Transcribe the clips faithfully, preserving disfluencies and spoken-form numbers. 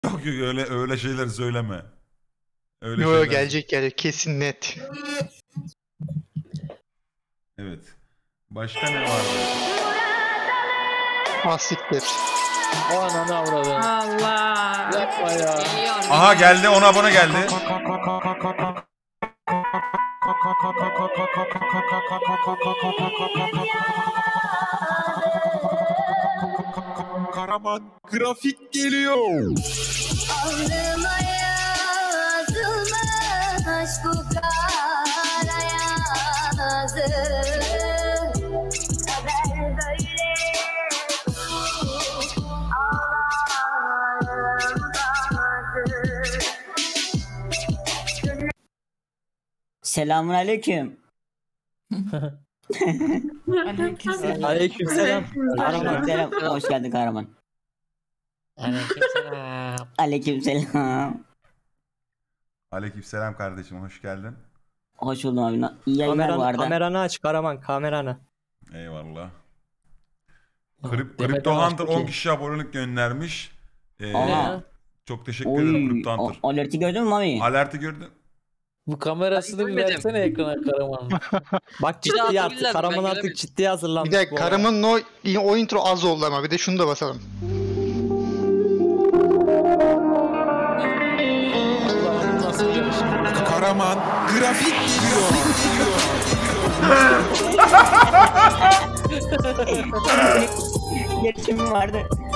Yok yok öyle öyle şeyler söyleme. Öyle Yok şeyler... gelecek gelecek kesin net. Evet. Başka ne vardı? Asiktir. O ananı avradı. Allah. Yapma ya. Geliyor, Aha geliyor. geldi ona abone geldi. Karaman grafik geliyor. Alnıma yazılmış bu kara yazı. Kader böyle. Ağlarım bazı. Selamun aleyküm. Aleykümselam. Aleykümselam. Kahraman selam. Hoş geldin kahraman. Aleykümselam. Aleykümselam. Aleykümselam kardeşim hoş geldin. Hoş buldum abi. İyi yayınlar bu Kameranı, arada. kameranı aç Karaman, kameranı. Eyvallah. Krip, Demet Crypto Ağa Hunter çok iyi. on kişi abonelik göndermiş. Ee, Aha. çok teşekkür ederim Oy, Crypto Hunter. o- alerti gördün mü abi? Alerti gördün. Bu kamerasını bir versene ekrana Karaman. Bak ciddi atabilirler artık. mi? Karaman Ben artık göremedim. ciddiye hazırlanmış. Bir de bu arada. karımın o, o intro az oldu ama bir de şunu da basalım. Allah'ım nasıl bir yakışıklı. Karaman grafik geliyor. Geçimim vardı.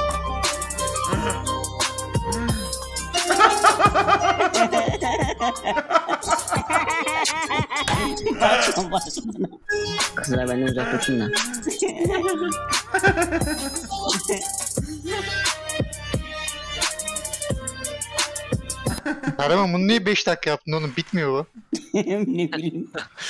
Kızlar benden uzaklaşın da. Karaman bunu niye beş dakika yaptın oğlum? Bitmiyor bu. Ne bileyim.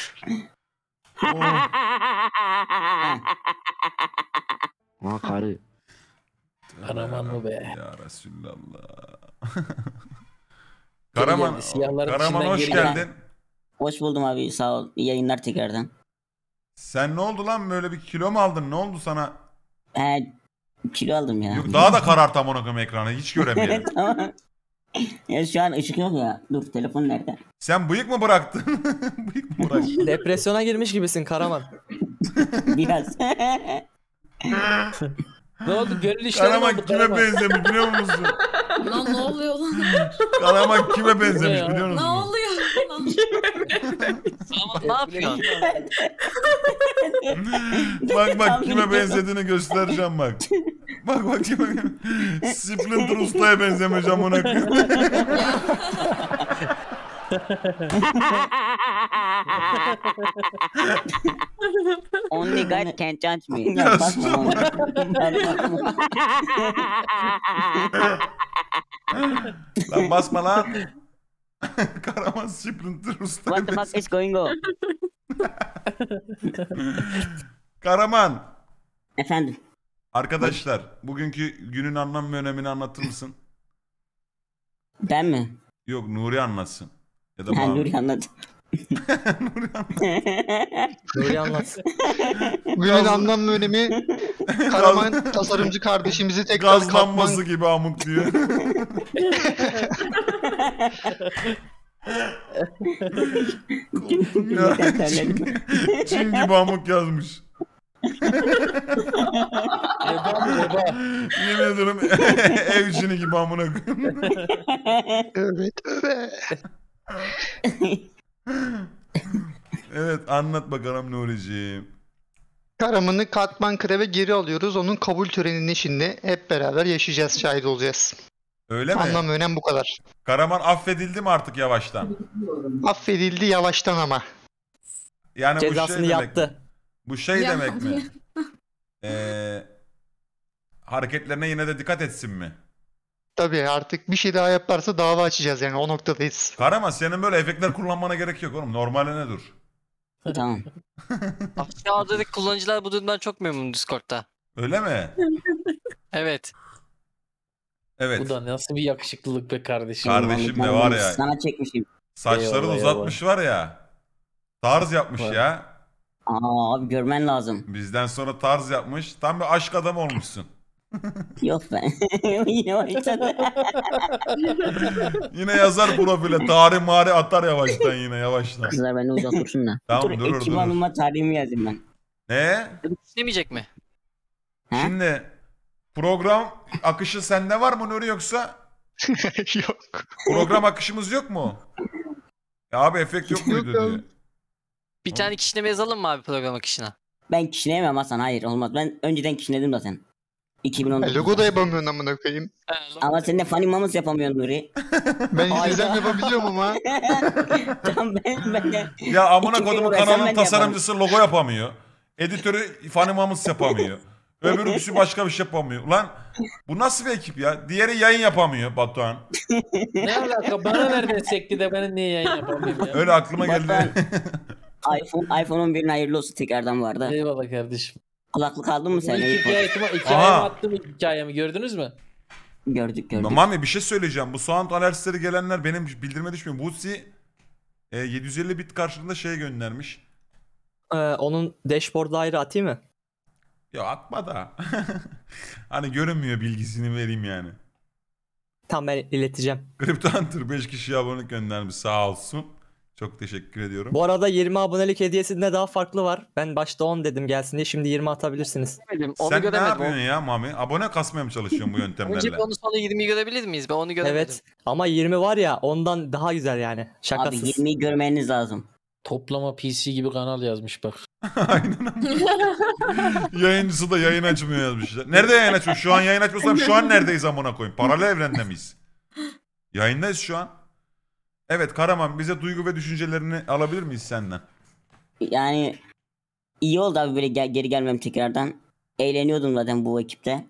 Aa karı. Karaman mı be? Ya Resulallah. Karaman, geldi, siyahların Karaman içinden hoş geri geldin. geldi. Hoş buldum abi, sağ ol. İyi yayınlar tekrardan. Sen ne oldu lan böyle bir kilo mu aldın? Ne oldu sana? He, kilo aldım ya. Yok daha da karart amına koyayım ekranı hiç göremiyorum. Tamam. Ya şu an ışık yok ya. Dur, telefon nerede? Sen bıyık mı bıraktın? Bıyık mı bıraktın? Depresyona girmiş gibisin Karaman. Biraz. Ne oldu? Gönül işleri mi Karaman oldu kime Karaman? benzemiş biliyor musun? Lan ne oluyor lan? Karaman kime benzemiş ya? biliyor Ne musun? oluyor lan? Ama ne yapıyorsun? Bak bak kime benzediğini göstereceğim bak. Bak bak kime. Splinter Usta'ya benzemiş amına koyayım. Only God can judge me. Ya Ya sus. bakma ona. Lan basma lan. Karaman Splinter Usta'ya What the fuck benzemiş. is going on? Karaman. Efendim. Arkadaşlar bugünkü günün anlam ve önemini anlatır mısın? Ben mi? Yok Nuri anlatsın. Ya da Ha, Banu. Nuri anlat. Nuri anlatsın. Nuri anlat. Bugünün anlam ve önemi Karaman tasarımcı kardeşimizi tekrar Gaz katman... lambası gibi amuk diyor. Korktum ya. Çin, Çin gibi amuk yazmış. Eba mı eba? Yemin ederim ev Çin'i gibi amına koyayım. Evet evet. Evet anlat bakalım Nuri'ciğim. Karaman'ı katman kreve geri alıyoruz. Onun kabul töreninin şimdi hep beraber yaşayacağız, şahit olacağız. Öyle mi? Anlam ve önem bu kadar. Karaman affedildi mi artık yavaştan? Affedildi yavaştan ama. Yani bu şey Cezasını demek, yattı. bu şey Ya, demek mi? Ee, hareketlerine yine de dikkat etsin mi? Tabii artık bir şey daha yaparsa dava açacağız yani, o noktadayız. Karaman senin böyle efektler kullanmana gerek yok oğlum. Normaline dur. Tamam. Aşağıdaki kullanıcılar bu durumdan çok memnun Discord'da. Öyle mi? Evet. Evet. Bu da nasıl bir yakışıklılık be kardeşim. Kardeşim Vallahi de var ben ya. Sana çekmişim. Saçları Eyvallah, uzatmış var ya. Tarz yapmış Var. ya. Aa abi, görmen lazım. Bizden sonra tarz yapmış. Tam bir aşk adamı olmuşsun. Yok ben. Yine başladı. Yine yazar profile. Tarih mari atar yavaştan yine yavaştan. Kızlar beni uzak dursun da. Tamam, Dur, durur, Ekim durur. Hanım'a tarihimi yazayım ben. Ne? İşlemeyecek mi? He? Şimdi program akışı sende var mı Nuri yoksa? Yok. Program akışımız yok mu? Ya abi efekt yok muydu Yok abi. diyor. Bir tane kişileme yazalım mı abi program akışına? Ben kişneyemem Hasan, hayır olmaz. Ben önceden kişnedim zaten. iki bin on dokuz. Logo da yapamıyorsun amına koyayım. Ama sen de Funny Mamas yapamıyorsun Nuri. Ben izlesem yapabiliyorum ama. Tamam ben, ben de. Ya amına İki kodumun bin uğraşsam ben kanalın de tasarımcısı logo yapamıyor. Editörü Funny Mamus yapamıyor. Öbürküsü başka bir şey yapamıyor. Ulan bu nasıl bir ekip ya? Diğeri yayın yapamıyor Batuhan. Ne alaka? Bana nereden sekti de ben niye yayın yapamayayım ya? Öyle aklıma geldi. iPhone, iPhone on birin hayırlı olsun tekrardan vardı. Eyvallah kardeşim. Kulaklık aldın mı Bu sen? iki hikayemi, Aha. hikayemi attım hikayemi gördünüz mü? Gördük gördük. Mami bir şey söyleyeceğim. Bu sound alerjisleri gelenler benim bildirime düşmüyor. Butsi e, yedi yüz elli bit karşılığında şey göndermiş. Ee, onun dashboard'u ayrı atayım mı? Ya atma da. Hani görünmüyor bilgisini vereyim yani. Tamam ben ileteceğim. Crypto Hunter beş kişiye abonelik göndermiş sağ olsun. Çok teşekkür ediyorum. Bu arada yirmi abonelik hediyesinde daha farklı var. Ben başta on dedim gelsin diye, şimdi yirmi atabilirsiniz. Onu Sen ne göremedim. yapıyorsun ya Mami? Abone kasmaya mı çalışıyorsun bu Önce yöntemlerle? bir onu sonra yirmiyi görebilir miyiz? Ben onu göremedim. Evet ama yirmi var ya, ondan daha güzel yani. Şakasız. Abi yirmiyi görmeniz lazım. Toplama P C gibi kanal yazmış bak. Aynen ama. Yayıncısı da yayın açmıyor yazmışlar. Nerede yayın açmıyor? Şu an yayın açmıyorsam şu an neredeyiz amına koyayım? Paralel evrende miyiz? Yayındayız şu an. Evet Karaman, bize duygu ve düşüncelerini alabilir miyiz senden? Yani iyi oldu abi böyle gel- geri gelmem tekrardan. Eğleniyordum zaten bu ekipte.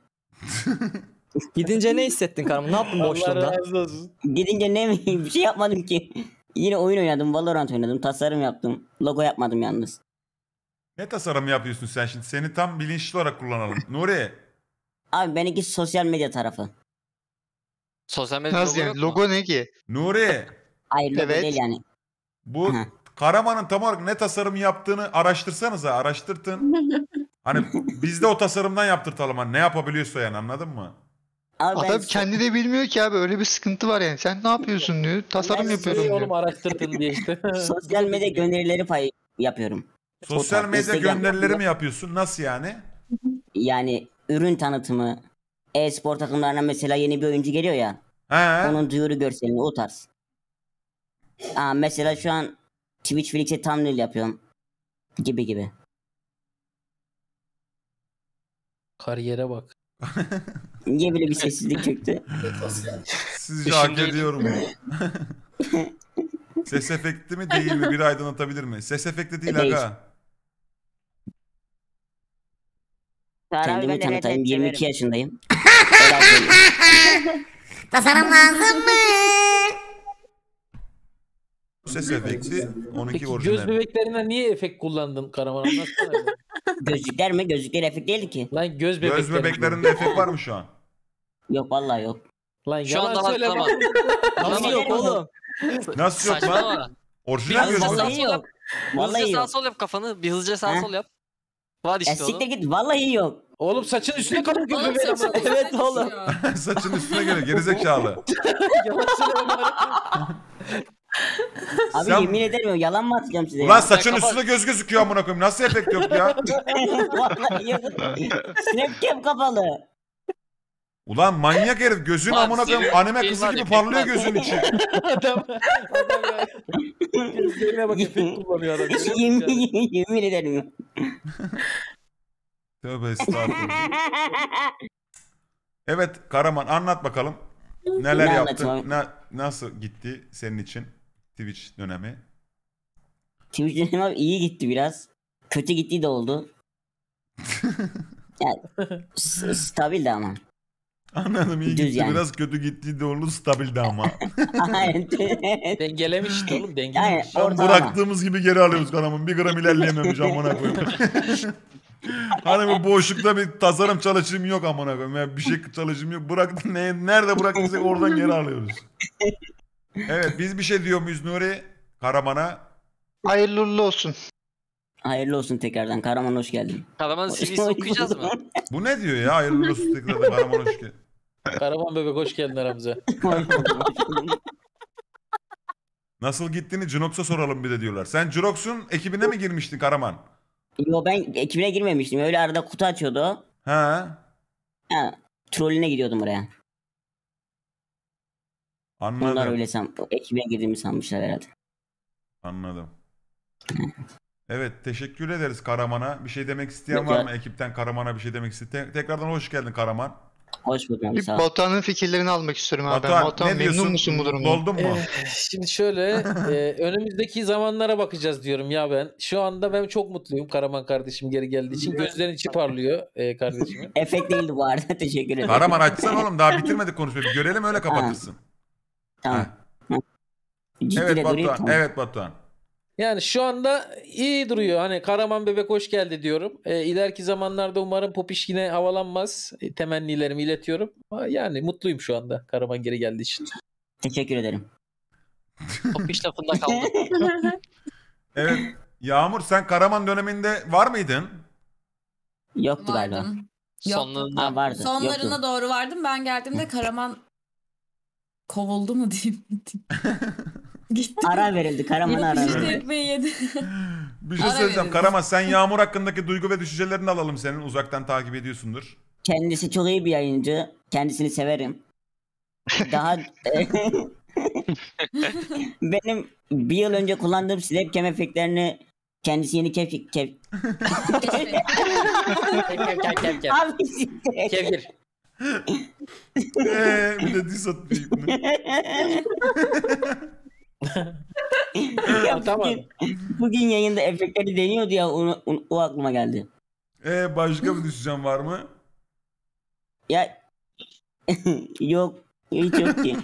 Gidince ne hissettin Karaman? Ne yaptın Allah boşluğunda? razı olsun. Gidince ne bir şey yapmadım ki. Yine oyun oynadım, Valorant oynadım, tasarım yaptım. Logo yapmadım yalnız. Ne tasarım yapıyorsun sen şimdi? Seni tam bilinçli olarak kullanalım. Nuri. Abi benimki sosyal medya tarafı. Sosyal medya Nasıl logo yani? yok mu? Logo ne ki? Nuri. Hayır logo Evet. değil yani. Bu Hı. Karaman'ın tam olarak ne tasarım yaptığını araştırsanıza. Araştırtın. Hani biz de o tasarımdan yaptırtalım. Hani ne yapabiliyorsa yani, anladın mı? Abi ben Adam kendi de bilmiyor ki abi, öyle bir sıkıntı var yani. Sen ne yapıyorsun diyor. Tasarım Ben yapıyorum Şey diyor. oğlum araştırdın diye işte. sosyal medya gönderileri pay yapıyorum. Sosyal Fotoğraf, medya Instagram. gönderileri mi yapıyorsun? Nasıl yani? Yani ürün tanıtımı, e-spor takımlarına mesela yeni bir oyuncu geliyor ya. He. Onun duyuru görselini, o tarz. Aa, mesela şu an Twitch Flix'e thumbnail yapıyorum. Gibi gibi. Kariyere bak. Niye böyle bir sessizlik çöktü? Sizce hak Düşündüydüm. ediyorum mu? Ses efekti mi değil mi? Bir aydınlatabilir mi? Ses efekti değil Değil. aga. Kendimi tanıtayım. yirmi iki yaşındayım. Helal olsun. Tasarım lazım mı? Ses efekti on iki Peki göz orijinal. bebeklerine niye efekt kullandın Karaman, anlatsana. Gözlükler mi? Gözlükler efekt değil ki. Lan göz bebekleri. Göz bebeklerinde efekt var mı şu an? Yok vallahi yok. Lan Şu yalan anda söyleme. haklama. Nasıl yok oğlum? Nasıl yok lan? Saçmalama. Orijinal Biraz göz vallahi bebek. Vallahi yok. Vallahi Hızlıca sağ yok. sol yap kafanı. Bir hızlıca sağ He? sol yap. Var Ya işte siktir onu. git. Vallahi yok. Oğlum saçın üstüne kalın göz Oğlum bebeği saçma ama. sapan Evet bir oğlum. şey ya. Saçın üstüne göre gerizekalı. Yalan söyleme. Abi Sen- yemin ederim yalan mı atacağım size? Ulan ya? saçın kapat. üstüne göz gözüküyor amına koyayım. Nasıl efekt yok ya? Vallahi yok. Snapcam kapalı. Ulan manyak herif, gözün Lan amına koyayım senin anime şey kızı var, gibi efekt parlıyor var. gözün içi. Adam, adam ya. Gözlerine bak efekt kullanıyor adam. görüyor musun yemin, yani? yemin ederim yok. Tövbe estağfurullah. Evet Karaman, anlat bakalım. Neler Ne yaptın? anlatayım Na- nasıl gitti senin için Twitch dönemi? Twitch dönemi abi iyi gitti biraz. Kötü gittiği de oldu. Yani, s- stabildi ama. Anladım, iyi Düz gitti yani. biraz, kötü gitti de oldu, stabildi ama. Aynen. Dengelemiş işte oğlum, Yani dengelemiş. Tam ortalama. bıraktığımız gibi geri alıyoruz Karaman. Bir gram ilerleyememiş amına koyayım. Hani bu boşlukta bir tasarım çalışım yok amına koyayım. Yani bir şey çalışım yok. Bırak, ne, nerede bıraktıysak oradan geri alıyoruz. Evet, biz bir şey diyor muyuz Nuri Karaman'a? Hayırlı uğurlu olsun. Hayırlı olsun tekrardan. Kahraman hoş geldin. Karaman C V'si okuyacağız mı? Bu ne diyor ya? Hayırlı olsun tekrardan Karaman hoş geldin. Karaman bebek hoş geldin aramıza. Nasıl gittiğini Jurox'a soralım bir de diyorlar. Sen Jurox'un ekibine mi girmiştin Karaman? Yo ben ekibine girmemiştim. Öyle arada kutu açıyordu o. He. Ha, trollüne gidiyordum oraya. Onlar Anladım. öyle san, ekibine girdiğimi sanmışlar herhalde. Anladım. Evet, teşekkür ederiz Karaman'a. Bir şey demek isteyen Rica- var mı ekipten Karaman'a bir şey demek isteyen? Te- tekrardan hoş geldin Karaman. Hoş bulduk abi, Bir sağ ol. Batuhan'ın fikirlerini almak istiyorum abi. Batuhan, Batuhan ne memnun diyorsun? musun bu durumdan? Doldun mu? Şimdi şöyle e, önümüzdeki zamanlara bakacağız diyorum ya ben. Şu anda ben çok mutluyum Karaman kardeşim geri geldiği için. Gözlerin içi parlıyor e, kardeşimin. Efekt değildi bu arada. Teşekkür ederim. Karaman açsana oğlum, daha bitirmedik konuşmayı. Bir görelim öyle kapatırsın. Tamam. Heh. Ciddi Evet de durayım, Batuhan, tamam. evet Batuhan. Yani şu anda iyi duruyor. Hani Karaman bebek hoş geldi diyorum. E, ileriki zamanlarda umarım Popiş yine havalanmaz. E, temennilerimi iletiyorum. Ama yani mutluyum şu anda Karaman geri geldiği için. Teşekkür ederim. Popiş lafında kaldı. Evet. Yağmur, sen Karaman döneminde var mıydın? Yoktu galiba. Vardım. Yok. Sonlarında. Ha vardı. Sonlarına Yoktu. doğru vardım. Ben geldiğimde Karaman kovuldu mu diyeyim. Gitti. Ara verildi. Karaman'a ara İşte verildi. ekmeği yedi. Bir şey Ara söyleyeceğim. verildi. Karaman, sen Yağmur hakkındaki duygu ve düşüncelerini alalım senin. Uzaktan takip ediyorsundur. Kendisi çok iyi bir yayıncı. Kendisini severim. Daha benim bir yıl önce kullandığım Snapcam efektlerini kendisi yeni kef kef Kev kev kev kev. Abi siktir. Kevgir. Eee bir de diss atayım. Ya Tamam. bugün, bugün yayında efektleri deniyordu ya o, o, o aklıma geldi. Eee başka bir düşüncen var mı? Ya yok hiç yok ki.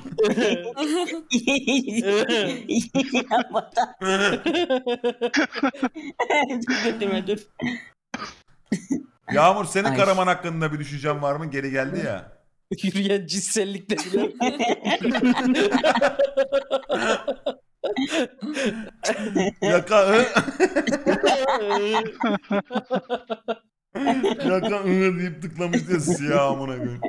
Yapma. Dur götürme dur. Yağmur, senin Ay. Karaman hakkında bir düşüncen var mı? Geri geldi ya. Yürüyen cinsellikte bile. Yaka ı. Yaka ı deyip tıklamıştı ya siyah amına koyayım.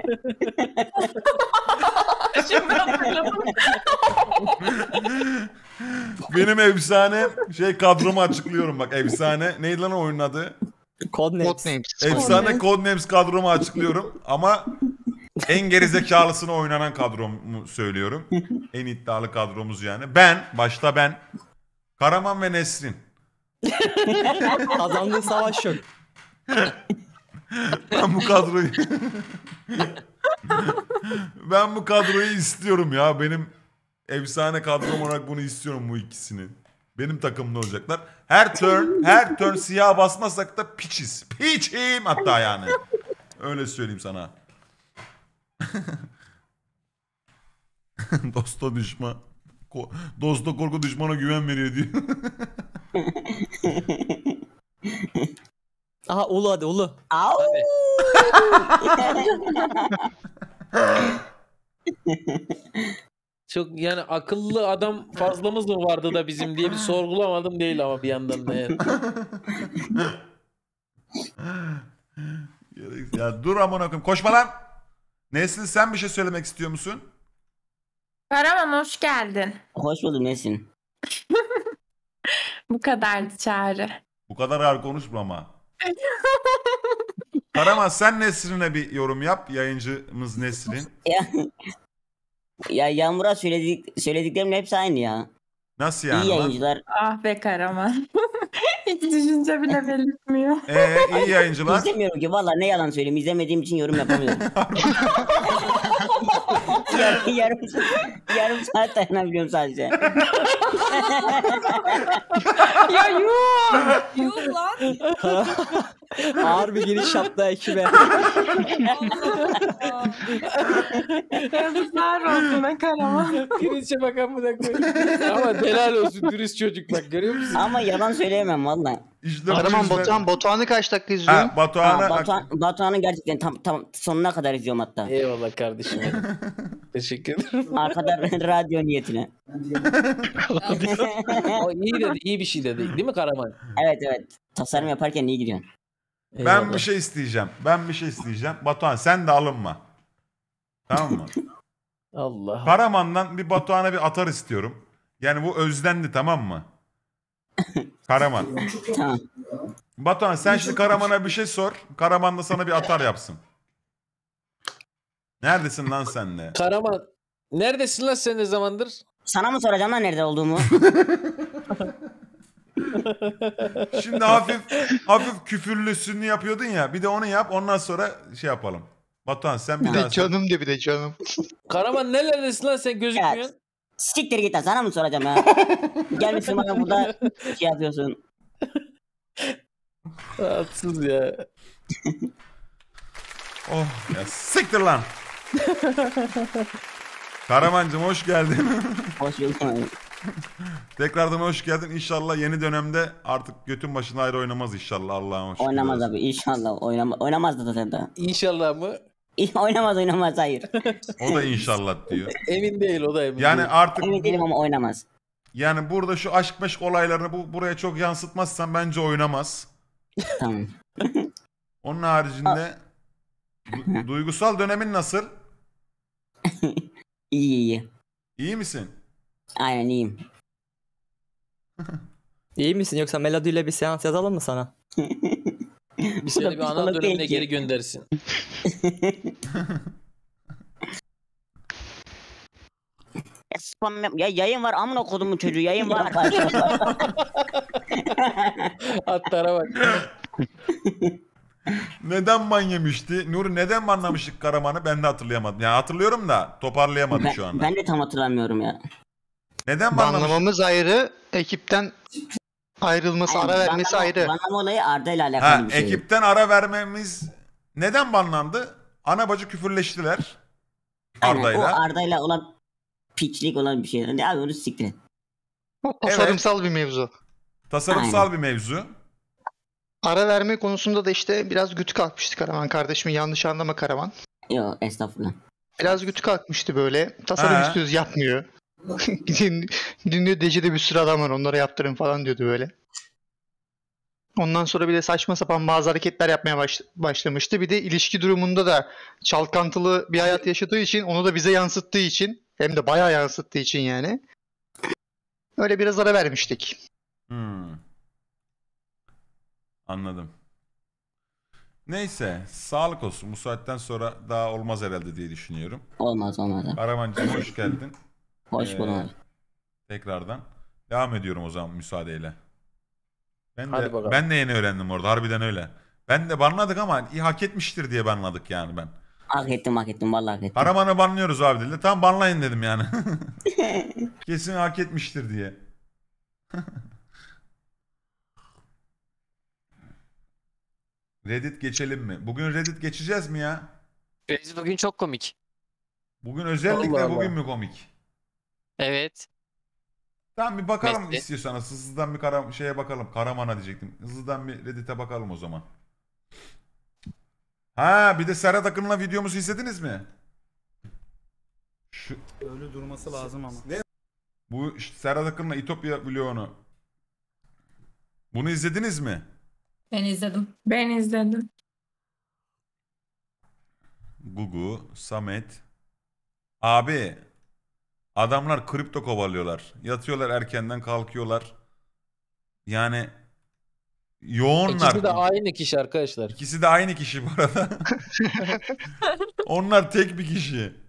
Benim efsane şey kadromu açıklıyorum bak, efsane. Neydi lan o oyunun adı? Codenames. Codenames. Efsane Codenames kadromu açıklıyorum ama en gerizekalısına oynanan kadromu söylüyorum. En iddialı kadromuz yani. Ben, başta ben, Karaman ve Nesrin. Kazandığı savaş yok. Ben bu kadroyu ben bu kadroyu istiyorum ya. Benim efsane kadrom olarak bunu istiyorum, bu ikisini. Benim takımda olacaklar. Her turn, her turn siyah basmasak da piçiz. Piçim hatta yani. Öyle söyleyeyim sana. Dosta düşman. Ko- Dosta korku, düşmana güven veriyor diyor. Aha Ulu hadi Ulu. Au! Çok yani akıllı adam fazlamız mı vardı da bizim diye bir sorgulamadım değil ama bir yandan da yani. Ya dur amına koyayım. Koşma lan. Nesrin, sen bir şey söylemek istiyor musun? Karaman hoş geldin. Hoş bulduk Nesin. Bu kadardı çağrı. Bu kadar ağır konuşma ama. Karaman, sen Nesrin'e bir yorum yap. Yayıncımız Nesrin. Ya, ya Yağmur'a söyledik, söylediklerimin hepsi aynı ya. Nasıl yani İyi lan? yayıncılar. Ah be Karaman. Hiç düşünce bile belirtmiyor. Ee, iyi yayıncılar. İzlemiyorum ki valla, ne yalan söyleyeyim, izlemediğim için yorum yapamıyorum. Yar, yarım, yarım saat dayanabiliyorum sadece. Ya yuh. Yuh lan. Ağır bir giriş yaptı ekibe. Yazıklar olsun be Karaman. Girişe bakan mı da koyayım. Ama helal olsun dürüst çocuk bak, görüyor musun? Ama yalan söyleyemem valla. İşte bu Karaman yüzden- Batuhan, Batuhan'ı kaç dakika izliyorsun? Ha, Batuhan'a... Batuhan, Batuhan'ın gerçekten tam, tam sonuna kadar izliyorum hatta. Eyvallah kardeşim. Teşekkür ederim. Arkada radyo niyetine. O iyi dedi, iyi bir şey dedi. Değil mi Karaman? Evet evet. Tasarım yaparken iyi gidiyorsun. Ben Eyvallah. bir şey isteyeceğim. Ben bir şey isteyeceğim. Batuhan sen de alınma. Tamam mı? Allah. Karaman'dan bir Batuhan'a bir atar istiyorum. Yani bu özlendi, tamam mı? Karaman. Tamam. Batuhan sen şimdi Karaman'a bir şey sor. Karaman da sana bir atar yapsın. Neredesin lan sen de? Karaman. Neredesin lan sen ne zamandır? Sana mı soracağım lan nerede olduğumu? Şimdi hafif hafif küfürlüsünü yapıyordun ya. Bir de onu yap, ondan sonra şey yapalım. Batuhan sen bir Bir daha de sor. canım de bir de canım. Karaman neredesin lan sen gözükmüyorsun? Siktir git lan sana mı soracağım ya? Gelmişsin bana burada şey yapıyorsun. Rahatsız ya. Oh ya siktir lan. Karamancığım hoş geldin. Hoş bulduk abi. Tekrardan hoş geldin. İnşallah yeni dönemde artık götün başına ayrı oynamaz inşallah. Allah'ım hoş Oynamaz geldin. abi inşallah. Oynama, oynamaz da zaten. İnşallah mı? Oynamaz oynamaz hayır. O da inşallah diyor. Emin değil, o da emin Yani değil. artık Emin değilim ama oynamaz. yani burada şu aşk meşk olaylarını bu buraya çok yansıtmazsan bence oynamaz. Tamam. Onun haricinde du- duygusal dönemin nasıl? İyi iyi. İyi misin? Aynen iyiyim. İyi misin yoksa melodiyle bir seans yazalım mı sana? Bir seni bir ana psikolog dönemine değil ki. geri göndersin. Ya, spam yap- ya yayın var amına kodumun çocuğu yayın var. Atlara bak. Neden ban yemişti? Nuri neden banlamıştık Karaman'ı? Ben de hatırlayamadım. Yani hatırlıyorum da toparlayamadım ben, şu anda. ben de tam hatırlamıyorum ya. Neden banlamıştık? Banlamamız ayrı, ekipten ayrılması, Hayır, ara vermesi banlama- ayrı. Banlama olayı Arda ile alakalı Ha, bir şey. ekipten ara vermemiz neden banlandı? Ana bacı küfürleştiler. Aynen, o Arda'yla. Arda ile olan piçlik olan bir şey. Ne abi onu siktir et. O tasarımsal bir mevzu. Tasarımsal Aynen. bir mevzu. Ara verme konusunda da işte biraz gütü kalkmıştı Karaman kardeşimin, yanlış anlama Karaman. Yok estağfurullah. Biraz gütü kalkmıştı böyle. Tasarım Ha. istiyoruz, yapmıyor. Din- Dinliyor, Dece'de bir sürü adam var, onlara yaptırın falan diyordu böyle. Ondan sonra bir de saçma sapan bazı hareketler yapmaya baş- başlamıştı. Bir de ilişki durumunda da çalkantılı bir hayat yaşadığı için, onu da bize yansıttığı için, hem de bayağı yansıttığı için yani. Öyle biraz ara vermiştik. Hmm. Anladım. Neyse, sağlık olsun. Bu saatten sonra daha olmaz herhalde diye düşünüyorum. Olmaz olmaz. abi. Karamancığım hoş geldin. Hoş Ee, bulduk. abi. Tekrardan. Devam ediyorum o zaman müsaadeyle. Ben Hadi de, bakalım. ben de yeni öğrendim orada. Harbiden öyle. Ben de banladık ama iyi hak etmiştir diye banladık yani ben. Hak ettim hak ettim vallahi hak ettim. Karaman'ı banlıyoruz abi dedi. Tam banlayın dedim yani. Kesin hak etmiştir diye. Reddit geçelim mi? Bugün Reddit geçeceğiz mi ya? Reddit bugün çok komik. Bugün özellikle Allah Allah. bugün mü komik? Evet. Tamam bir bakalım Mesle. istiyorsanız. Hızlıdan bir kara, şeye bakalım. Karaman'a diyecektim. Hızlıdan bir Reddit'e bakalım o zaman. Ha bir de Serhat Akın'la videomuzu izlediniz mi? Şu, Öyle durması lazım ama. bu işte Serhat Akın'la İtopya vlogunu. Bunu izlediniz mi? Ben izledim. Ben izledim. Gugu, Samet. Abi adamlar kripto kovalıyorlar. Yatıyorlar erkenden kalkıyorlar. Yani yoğunlar. İkisi de aynı kişi arkadaşlar. İkisi de aynı kişi bu arada. Onlar tek bir kişi.